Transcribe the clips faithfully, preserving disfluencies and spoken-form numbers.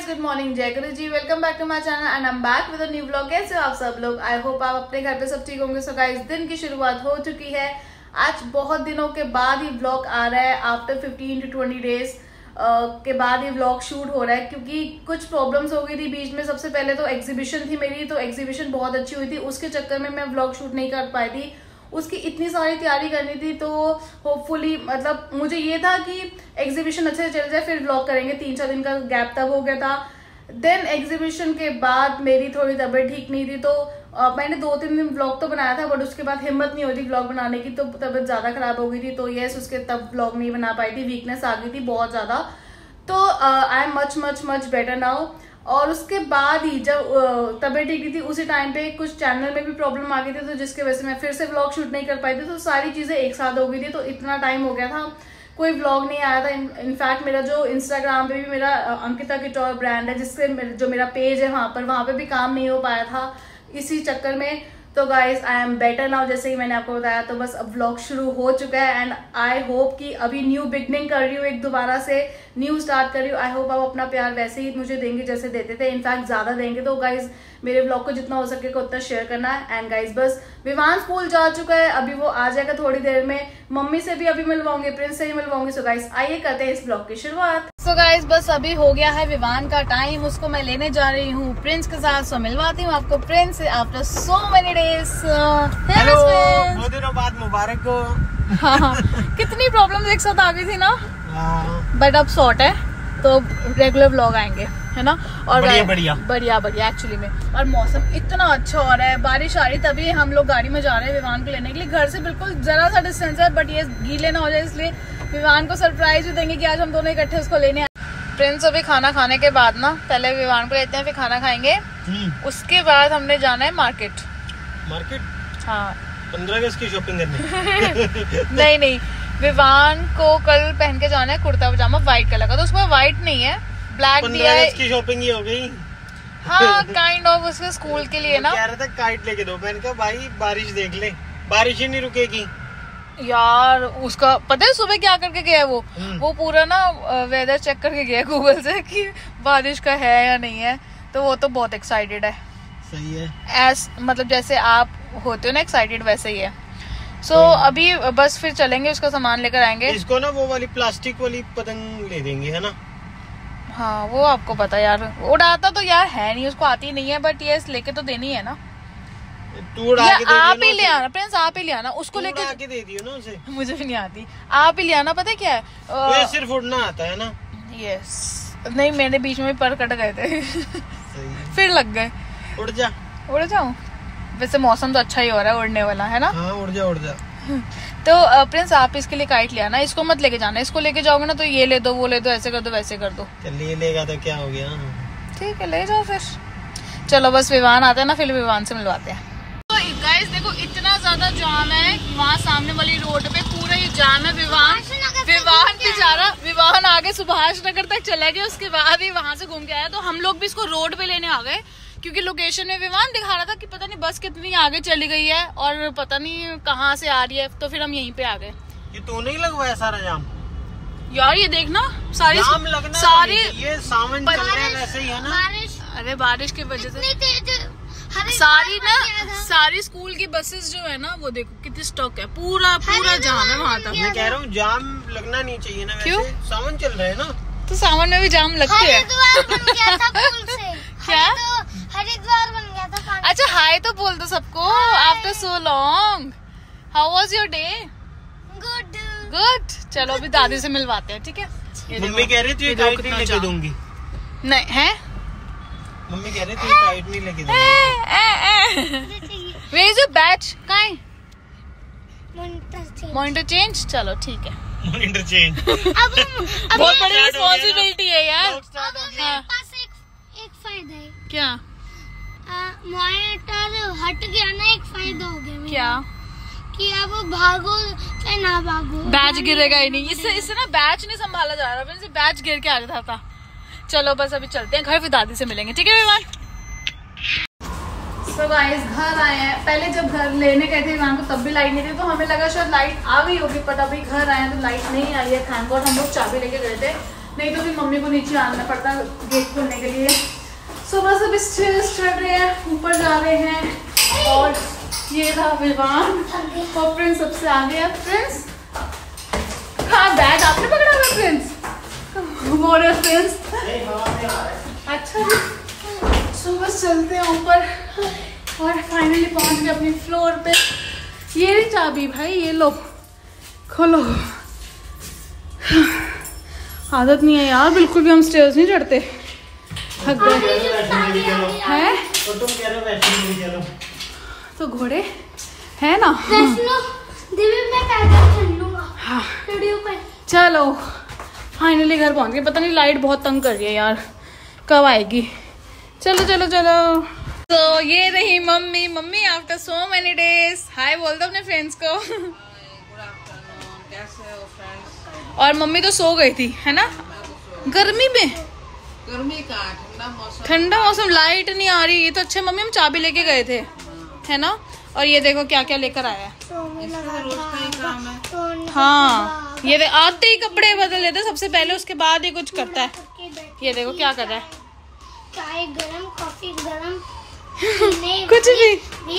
Good morning, जय गुरु जी। Welcome back to my channel and I am back with a new vlog. कैसे हो आप सब लोग? आई होप आप अपने घर पे सब ठीक होंगे। सो गाइस, दिन की शुरुआत हो चुकी है। आज बहुत दिनों के बाद ही व्लॉग आ रहा है, after fifteen to twenty days के बाद ये व्लॉग शूट हो रहा है, क्योंकि कुछ प्रॉब्लम्स हो गई थी बीच में। सबसे पहले तो एग्जीबिशन थी मेरी, तो एग्जीबिशन बहुत अच्छी हुई थी, उसके चक्कर में मैं व्लॉग शूट नहीं कर पाई थी। उसकी इतनी सारी तैयारी करनी थी, तो होपफुली मतलब मुझे ये था कि एग्जीबिशन अच्छे से चल जाए फिर व्लॉग करेंगे। तीन चार दिन का गैप तब हो गया था। देन एग्जीबिशन के बाद मेरी थोड़ी तबीयत ठीक नहीं थी, तो आ, मैंने दो तीन दिन व्लॉग तो बनाया था, बट उसके बाद हिम्मत नहीं होती व्लॉग बनाने की, तो तबीयत ज्यादा खराब हो गई थी। तो यस, उसके तब व्लॉग नहीं बना पाई थी, वीकनेस आ गई थी बहुत ज्यादा। तो I am much much much better now. और उसके बाद ही जब तबीयत ठीक थी, उसी टाइम पे कुछ चैनल में भी प्रॉब्लम आ गई थी, तो जिसकी वजह से मैं फिर से व्लॉग शूट नहीं कर पाई थी। तो सारी चीजें एक साथ हो गई थी, तो इतना टाइम हो गया था, कोई व्लॉग नहीं आया था। इनफैक्ट मेरा जो इंस्टाग्राम पे भी मेरा अंकिता किटौर ब्रांड है, जिससे जो मेरा पेज है वहां पर वहां पे भी काम नहीं हो पाया था इसी चक्कर में। तो guys I am better now, जैसे ही मैंने आपको बताया। तो बस अब व्लॉग शुरू हो चुका है एंड आई होप कि अभी न्यू बिगनिंग कर रही हूँ, एक दोबारा से न्यू स्टार्ट कर रही हूँ। आई होप आप अपना प्यार वैसे ही मुझे देंगे जैसे देते थे, इनफैक्ट ज्यादा देंगे। तो गाइज मेरे व्लॉग को जितना हो सके उतना शेयर करना है। एंड गाइज बस विवान स्कूल जा चुका है, अभी वो आ जाएगा थोड़ी देर में। मम्मी से भी अभी मिलवाऊंगी, प्रिंस से ही मिलवाऊंगी। सो गाइज आइए करते हैं इस ब्लॉग की शुरुआत। सो गाइज बस अभी हो गया है विवान का टाइम, उसको मैं लेने जा रही हूँ प्रिंस के साथ। सो मिलवाती हूँ आपको Prince after so many days. Hello, बहुत दिनों बाद मुबारक हो। हाँ, कितनी प्रॉब्लम एक साथ आ गई थी ना, बट अब सॉर्ट है, तो रेगुलर व्लॉग आएंगे, है ना। और बढ़िया बढ़िया बढ़िया बढ़िया एक्चुअली में। और मौसम इतना अच्छा हो रहा है, बारिश आ रही, तभी हम लोग गाड़ी में जा रहे हैं विवान को लेने के लिए। घर से बिल्कुल जरा सा डिस्टेंस है, बट ये गीले ना हो जाए, इसलिए विवान को सरप्राइज भी देंगे कि आज हम दोनों इकट्ठे उसको लेने आए। प्रिंस अभी खाना खाने के बाद ना, पहले विवान को लेते हैं, फिर खाना खाएंगे, उसके बाद हमने जाना है मार्केट। मार्केट? हाँ, पंद्रह अगस्त की शॉपिंग करने। नहीं नहीं, विवान को कल पहन के जाना है कुर्ता पजामा व्हाइट कलर का, तो उसमें व्हाइट नहीं है, ब्लैक दिया है। की शॉपिंग ही हो गई। हाँ, काइंड ऑफ उसके स्कूल के लिए ना। कह रहा था काइट लेके दो, मैंने कहा भाई बारिश देख ले, बारिश ही नहीं रुकेगी यार। उसका पता है सुबह क्या करके गया है वो वो पूरा ना वेदर चेक करके गया गूगल से कि बारिश का है या नहीं है। तो वो तो बहुत एक्साइटेड है। सही है, एस मतलब जैसे आप होते हो ना एक्साइटेड, वैसे ही है। सो so, अभी बस फिर चलेंगे, उसका सामान लेकर आएंगे। इसको ना वो वाली प्लास्टिक वाली पतंग ले देंगे, है ना। हाँ, वो आपको पता यार, उड़ाता तो यार है नहीं, उसको आती नहीं है, बट ये लेके तो देनी है ना। तू उड़ा के दे आप ही ले आना प्रिंस, आप ही ले आना उसको, लेके के दे दियो ना उसे। मुझे भी नहीं आती, आप ही ले आना। पता है क्या है, तो सिर्फ उड़ना आता है ना। यस, नहीं मेरे बीच में पर कट गए थे। सही। फिर लग गए। उड़ जा। उड़ जाऊं? वैसे मौसम तो अच्छा ही हो रहा है उड़ने वाला, है ना। हाँ, उड़ जा उड़ जा। तो प्रिंस आप इसके लिए काइट ले आना, इसको मत लेके जाना। इसको लेके जाओगे ना तो ये ले दो, वो ले दो, ऐसे कर दो, वैसे कर दो। चल ये लेगा तो क्या हो गया। ठीक है, ले जाओ फिर। चलो बस विवान आता है ना, फिर विवान से मिलवाते हैं। तो गाइस देखो, इतना ज्यादा जाम है वहाँ सामने वाली रोड पे, पूरा ही जाम है। विवान विवान बेचारा विवान आगे सुभाष नगर तक चला गया, उसके बाद ही वहां से घूम के आया। तो हम लोग भी इसको रोड पे लेने आ गए, क्योंकि लोकेशन में विवान दिखा रहा था कि पता नहीं बस कितनी आगे चली गई है और पता नहीं कहाँ से आ रही है। तो फिर हम यहीं पे आ गए। ये तो नहीं लगवाया सारा जाम यार, ये देखना सारी जाम लगना सारी ये सावन चल रहा है वैसे ही, है ना। अरे बारिश की वजह से सारी ना सारी स्कूल की बसेस जो है ना, वो देखो कितनी स्टॉक है, पूरा पूरा जाम है वहाँ तक। मैं कह रहा हूँ जाम लगना नहीं चाहिए ना, वैसे क्यों? सावन चल रहा है ना, तो सावन में भी जाम लगते हैं। क्या हरिद्वार बन गया था पानी। अच्छा, हाय तो बोल दो सबको after so long. How was your day? Good good. चलो अभी दादी से मिलवाते हैं, ठीक है। मम्मी कह रही थी काइट नहीं लेके दूंगी। नहीं है, मम्मी कह रही थी काइट नहीं लेके दूंगी। Where is your batch? कहाँ है? Monitor monitor change. चलो ठीक है, मॉनिटर चेंज। अब बहुत बड़ी रिस्पॉन्सिबिलिटी है यार। मेरे पास एक एक फायदा है। क्या? मॉनिटर हट गया ना, एक फायदा हो गया मेरा। क्या? कि अब भागो चाहे ना भागो, बैच गिरेगा ही नहीं। इससे इससे ना बैच नहीं संभाला जा रहा, वैसे बैच गिर के आ जाता था। चलो बस अभी चलते हैं घर, फिर दादी से मिलेंगे, ठीक है विवान। सो गाइस घर आए हैं। पहले जब घर लेने गए थे विवान को तब भी लाइट नहीं थी, तो हमें लगा शायद लाइट आ गई होगी, पर अभी घर आए हैं तो लाइट नहीं आई है। थैंक गॉड हम लोग चाबी लेके गए थे, नहीं तो फिर मम्मी को नीचे आना पड़ता गेट खोलने के लिए। अभी स्टेयर्स चढ़ रहे हैं, ऊपर जा रहे हैं। और ये रहा विवान और प्रिंस सबसे आगे है। प्रिंस हाँ, बैग आपने पकड़ा हुआ प्रिंस? बोल रहे प्रिंस अच्छा जी। सो बस चलते हैं ऊपर और फाइनली पहुंच गए अपनी फ्लोर पे। ये रही चाबी भाई, ये लो खोलो। आदत नहीं है यार बिल्कुल भी, हम स्टेयर्स नहीं चढ़ते, थक गए हैं। तो तुम कह रहे हो वैष्णो देवी चलो, तो घोड़े है ना। वैष्णो देवी में पैदल चल लूंगा। हाँ वीडियो पे चलो फाइनली घर पहुंच गए। पता नहीं लाइट बहुत तंग कर रही है यार, कब आएगी। चलो चलो चलो। तो ये रही mummy. Mummy after so many days hi बोल दो अपने फ्रेंड्स को। और मम्मी तो सो गई थी है ना, गर्मी में। गर्मी का ठंडा मौसम, ठंडा मौसम, लाइट नहीं आ रही। ये तो अच्छे मम्मी हम चाबी लेके गए थे है ना। और ये देखो क्या क्या लेकर आया है। रोज का ही काम है। हाँ ये आते ही कपड़े बदल लेते सबसे पहले, उसके बाद ही कुछ करता है। ये देखो क्या कर रहा है, चाय गरम, कॉफी गरम। कुछ भी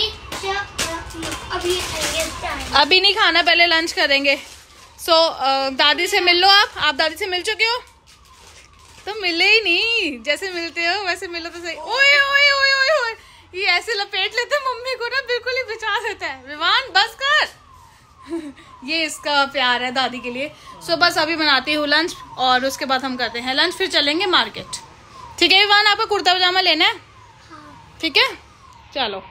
अभी चाय अभी नहीं खाना, पहले लंच करेंगे। सो so, दादी से मिल लो आप आप दादी से मिल चुके हो? तो मिले ही नहीं, जैसे मिलते हो वैसे मिलो तो सही। ओए ओए ओए ओए ओए, ये ऐसे लपेट लेते हैं मम्मी को ना, बिल्कुल ही बचा देता है। विवान बस कर। ये इसका प्यार है दादी के लिए। सो so, बस अभी बनाती हूँ लंच और उसके बाद हम करते हैं लंच, फिर चलेंगे मार्केट। ठीक है विवान, आपका कुर्ता पजामा लेना है? ठीक है चलो।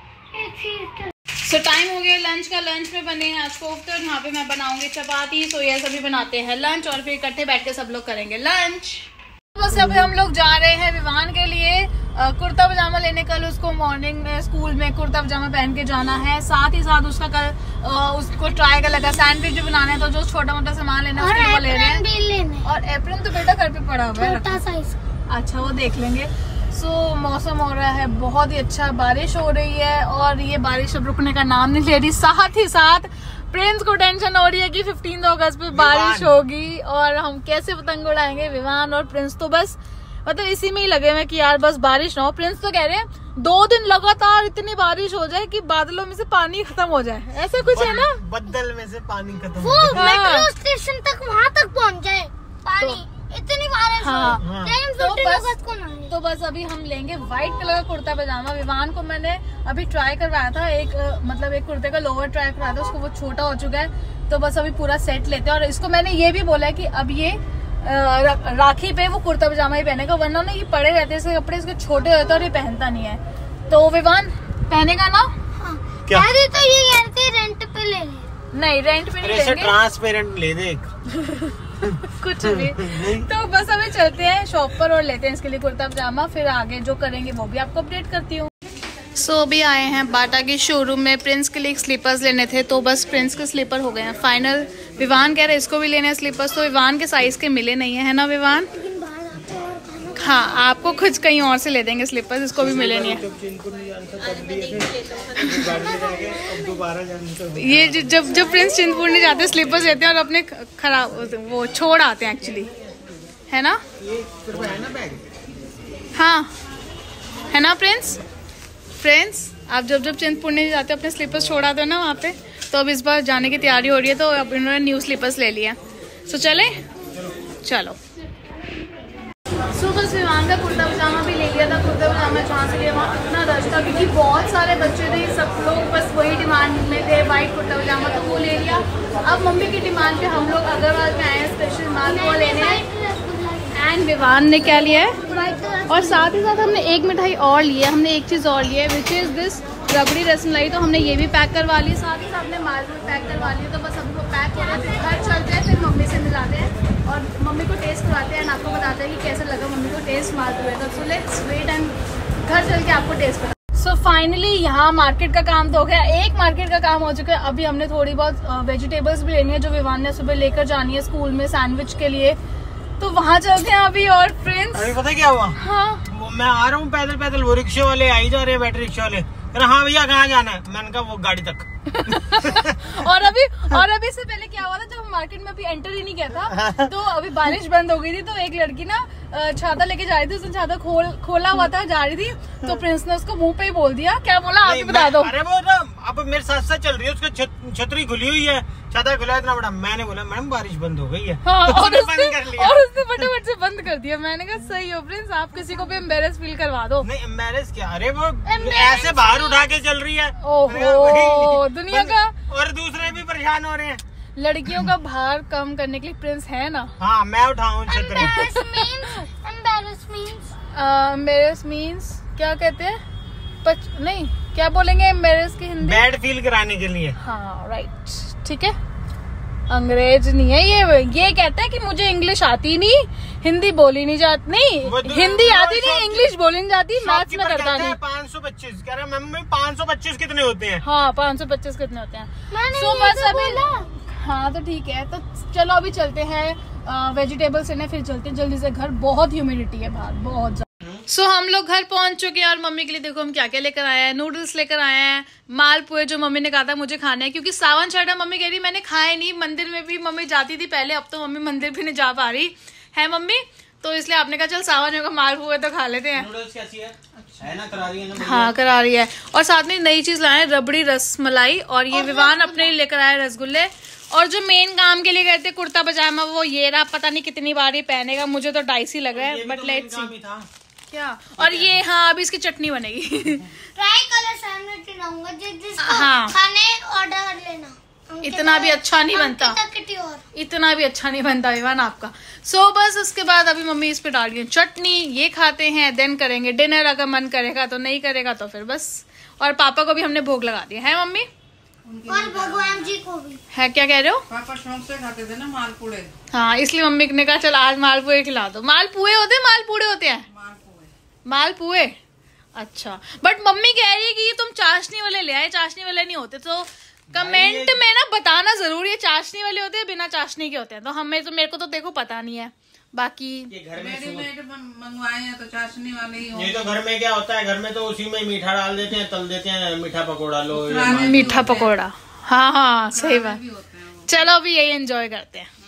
सो so, टाइम हो गया लंच का। लंच में बने हैं आज कोफ्ते और यहाँ पे मैं बनाऊंगी चपाती। सो ये सभी बनाते हैं लंच और फिर इकट्ठे बैठ के सब लोग करेंगे लंच। बस अभी हम लोग जा रहे हैं विवान के लिए कुर्ता पजामा लेने। कल उसको मॉर्निंग में स्कूल में कुर्ता पजामा पहन के जाना है। साथ ही साथ उसका कल आ, उसको ट्राई का लगा सैंडविच भी बनाने हैं, तो जो छोटा मोटा सामान लेना है उसको वो ले रहे हैं। और एप्रन तो बेटा घर पे पड़ा हुआ है, छोटा साइज। अच्छा वो देख लेंगे। सो so, मौसम हो रहा है बहुत ही अच्छा, बारिश हो रही है और ये बारिश अब रुकने का नाम नहीं ले रही। साथ ही साथ प्रिंस को टेंशन हो रही है कि फिफ्टीन अगस्त पे बारिश होगी और हम कैसे पतंग उड़ाएंगे। विवान और प्रिंस तो बस मतलब इसी में ही लगे हुए कि यार बस बारिश ना हो। प्रिंस तो कह रहे हैं दो दिन लगातार इतनी बारिश हो जाए कि बादलों में से पानी खत्म हो जाए, ऐसा कुछ है ना, बदल में से पानी खत्म वो हो जाए। मेट्रो स्टेशन तक वहाँ तक पहुँच जाए पानी, इतनी बारिश हाँ, हो। हाँ। तो बस, को तो बस अभी हम लेंगे व्हाइट कलर का कुर्ता पजामा। विवान को मैंने अभी ट्राई करवाया था, एक मतलब एक कुर्ते का लोअर ट्राई करवाया था, उसको वो छोटा हो चुका है। तो बस अभी पूरा सेट लेते हैं। और इसको मैंने ये भी बोला है कि अब ये राखी पे वो कुर्ता पजामा ही पहनेगा, वरना ना ये पड़े रहते हैं इसके कपड़े, इसके छोटे होते और ये पहनता नहीं है। तो विवान पहनेगा ना? हाँ। क्या? तो ये कहते रेंट पे ले ले। नहीं रेंट पे नहीं लेंगे, ट्रांसपेरेंट ले दे एक। कुछ भी। तो बस अभी चलते हैं शॉप पर और लेते हैं इसके लिए कुर्ता पजामा, फिर आगे जो करेंगे वो भी आपको अपडेट करती हूँ। सो so, अभी आए हैं बाटा के शोरूम में, प्रिंस के लिए स्लीपर्स लेने थे। तो बस प्रिंस के स्लीपर हो गए हैं फाइनल। विवान कह रहे इसको भी लेने हैं स्लीपर्स, तो विवान के साइज के मिले नहीं है, है ना विवान? हाँ आपको कुछ कहीं और से ले देंगे स्लीपर्स, इसको भी मिले नहीं है। ये जब जब प्रिंस चिंतपूर्णी जाते हैं स्लीपर्स लेते हैं और अपने खराब वो छोड़ आते हैं एक्चुअली, है ना? हाँ है ना प्रिंस? फ्रेंड्स आप जब जब चिंतपूर्णी जाते हो अपने स्लीपर्स छोड़ आते हो ना वहाँ पे, तो अब इस बार जाने की तैयारी हो रही है, तो अब इन्होंने न्यू स्लीपर्स ले लिया। सो चले चलो। सो बस विवान का कुर्ता पजामा भी ले लिया था। कुर्ता पजामा जहाँ से लिया वहाँ इतना रश था क्योंकि बहुत सारे बच्चे थे, सब लोग बस वही डिमांड में थे, वाइट कुर्ता पजामा, तो वो ले लिया। अब मम्मी की डिमांड पे हम लोग अग्रवाल में आए हैं स्पेशल माल वो लेने। एंड विवान ने क्या लिया है, और साथ ही साथ हमने एक मिठाई और ली है, हमने एक चीज़ और ली है which is this rabri rasmalai, तो हमने ये भी पैक करवा ली। साथ ही साथ हमने मालपुआ पैक करवा लिया। तो बस हमको पैक हो रहा है, फिर घर चलते हैं, फिर मम्मी से मिलाते हैं और मम्मी को टेस्ट करवाते हैं, आपको बताते हैं कि कैसा लगा मम्मी को टेस्ट मालपुआ का। सो लेट्स वेट एंड घर चल के आपको टेस्ट करा। सो फाइनली यहाँ मार्केट का काम तो हो गया, एक मार्केट का काम हो चुका है। अभी हमने थोड़ी बहुत वेजिटेबल्स भी लेनी है जो विवान ने सुबह लेकर जानी है स्कूल में सैंडविच के लिए, तो वहाँ चलते हैं अभी। और फ्रेंड्स अभी पता क्या हुआ, हाँ वो मैं आ रहा हूँ पैदल पैदल, वो रिक्शे वाले आई जा रहे हैं, बैटरी रिक्शे वाले, हाँ भैया कहाँ जाना है? मैंने कहा वो गाड़ी तक। और अभी और अभी से पहले क्या हुआ था, जब हम मार्केट में अभी एंटर ही नहीं किया था तो अभी बारिश बंद हो गई थी, तो एक लड़की ना छाता लेके जा रही थी, उसने छाता खोल खोला हुआ था, जा रही थी, तो प्रिंस ने उसको मुंह पे ही बोल दिया। क्या बोला आप ही बता दो। अरे वो ना अब मेरे साथ साथ चल रही है, उसकी छतरी खुली हुई है, छाता खुला इतना बड़ा। मैंने बोला मैडम बारिश बंद हो गई है। हाँ, तो और, उसने, बंद कर लिया। और उसने फटाफट से बंद कर दिया। मैंने कहा सही हो प्रिंस, आप किसी को भी एम्बेरस फील करवा दो। नहीं एम्बेरस क्या, अरे वो ऐसे बाहर उठा के चल रही है। ओहो, दुनिया का। और दूसरे भी परेशान हो रहे हैं। लड़कियों का भार कम करने के लिए प्रिंस है ना। हाँ मैं उठाऊं छतरी। एम्बेरस मीन्स क्या कहते हैं, पच नहीं क्या बोलेंगे एम्बेरस की हिंदी? बैड फील कराने के लिए। हाँ राइट, ठीक है। अंग्रेज नहीं है ये ये कहता है कि मुझे इंग्लिश आती नहीं, हिंदी बोली नहीं जाती, नहीं हिंदी आती नहीं, इंग्लिश बोली नहीं जाती, मैथ्स में करता नहीं। पाँच सौ पच्चीस कह रहा मम्मी, पाँच सौ पच्चीस कितने होते हैं? हाँ पाँच सौ पच्चीस कितने होते हैं। सो बस अभी हाँ तो ठीक है, तो चलो अभी चलते हैं वेजिटेबल्स लेने, फिर चलते हैं जल्दी से घर। बहुत ह्यूमिडिटी है बाहर, बहुत ज्यादा। सो so, हम लोग घर पहुंच चुके हैं और मम्मी के लिए देखो हम क्या क्या लेकर आए हैं। नूडल्स लेकर आए हैं, मालपुए जो मम्मी ने कहा था मुझे खाना है, क्योंकि सावन चढ़ा, मम्मी कह रही मैंने खाए नहीं। मंदिर में भी मम्मी जाती थी पहले, अब तो मम्मी मंदिर भी नहीं जा पा रही है मम्मी, तो इसलिए आपने कहा चल सावन होगा मालपुए तो खा लेते हैं। नूडल्स कैसी है? है ना, करा रही है ना? हाँ करा रही है। और साथ में नई चीज लाए रबड़ी रस मलाई, और ये विवान अपने लिए लेकर आए रसगुल्ले। और जो मेन काम के लिए गए थे कुर्ता पजामा, वो ये रहा, पता नहीं कितनी बार ये पहनेगा, मुझे तो डाइसी लग रहा है, बट लेट्स सी क्या। और ये हाँ अभी इसकी चटनी बनेगी। ट्राई कलर सैंडविच बनाऊंगा, जिसको हाँ। खाने ऑर्डर कर लेना। इतना भी अच्छा नहीं बनता, इतना भी अच्छा नहीं बनता विवान आपका। सो so, बस उसके बाद अभी मम्मी इस पे डाल रही है चटनी, ये खाते हैं देन करेंगे डिनर, अगर मन करेगा तो, नहीं करेगा तो फिर बस। और पापा को भी हमने भोग लगा दिया है मम्मी, और भगवान जी को भी है। क्या कह रहे हो? पापा शौक से खाते थे ना मालपुड़े। हाँ इसलिए मम्मी ने कहा चल आज मालपुए खिला दो। मालपुए होते हैं मालपुड़े होते हैं? मालपुए। अच्छा, बट मम्मी कह रही है कि ये तुम चाशनी वाले ले आए, चाशनी वाले नहीं होते, तो कमेंट में ना बताना जरूरी है चाशनी वाले होते हैं बिना चाशनी के होते हैं। तो हमें तो, मेरे को तो देखो पता नहीं है, बाकी ये घर में रेडीमेड मंगवाए हैं तो चाशनी वाले ही होंगे। ये तो घर में क्या होता है, घर में तो उसी में मीठा डाल देते हैं, तल देते हैं, मीठा पकोड़ा लो, मीठा पकोड़ा। हाँ हाँ सही बात। चलो अभी यही एंजॉय करते हैं।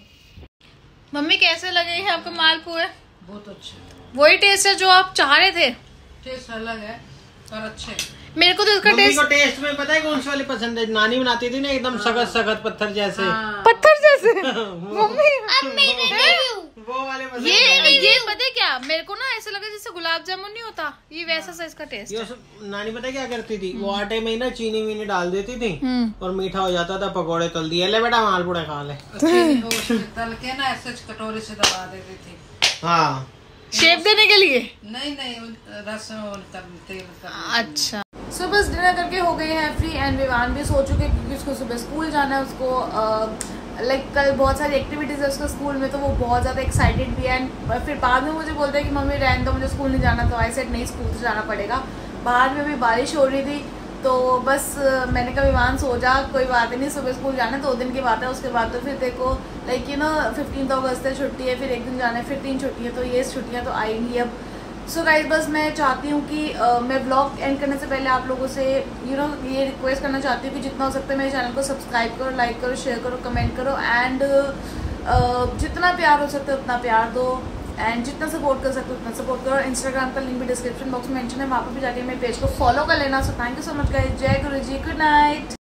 मम्मी कैसे लगे हैं आपको मालपुए? बहुत अच्छे, वही टेस्ट है जो आप चाह रहे थे? टेस्ट अलग है पर अच्छे। मेरे को तो इसका टेस्ट टेस्ट को टेस्ट में पता है कौन सी वाली पसंद है? नानी बनाती थी ना एकदम सख्त सख्त पत्थर जैसे। हाँ। पत्थर जैसे मम्मी वो वाले पसंद ये है। ये पता है क्या, मेरे को ना ऐसा लगा जैसे गुलाब जामुन नहीं होता, ये वैसा सा इसका टेस्ट ये सब नानी पता है क्या करती थी, वो आटे में ही ना चीनी वीनी डाल देती थी हम्म। और मीठा हो जाता था, पकोड़े तल दिए, ले बेटा मालपुड़ा खा ले। तल के ना ऐसे कटोरी से दबा देती थी। हाँ शेप देने के लिए? नहीं नहीं, रस तेल। अच्छा, सो बस डिनर करके हो गए हैं फ्री, एंड विवान भी सो चुके क्योंकि उसको सुबह स्कूल जाना है। उसको लाइक uh, कल बहुत सारी एक्टिविटीज़ है उसका स्कूल में, तो वो बहुत ज़्यादा एक्साइटेड भी है। एंड फिर बाद में मुझे बोलते हैं कि मम्मी रहने दो, मुझे स्कूल नहीं जाना, तो आई सेड नहीं स्कूल से जाना पड़ेगा। बाहर में भी बारिश हो रही थी, तो बस uh, मैंने कहा विवान सो जा, कोई बात नहीं, सुबह स्कूल जाना है, दो दिन की बात है। उसके बाद तो फिर देखो लाइक यू नो फिफ्टीन अगस्त है, छुट्टी है, फिर एक दिन जाना है, फिर तीन छुट्टी है, तो ये छुट्टियाँ तो आएंगी अब। सो गाइस बस मैं चाहती हूँ कि uh, मैं व्लॉग एंड करने से पहले आप लोगों से यू नो ये रिक्वेस्ट करना चाहती हूँ कि जितना हो सकता है मेरे चैनल को सब्सक्राइब करो, लाइक करो, शेयर करो, कमेंट करो, एंड uh, जितना प्यार हो सकता है उतना प्यार दो, एंड जितना सपोर्ट कर सकते हो उतना सपोर्ट करो। इंस्टाग्राम का लिंक भी डिस्क्रिप्शन बॉक्स में मेंशन है, वहाँ पर भी जाके मेरे पेज को फॉलो कर लेना। So thank you so much guys, जय गुरु जी, गुड नाइट।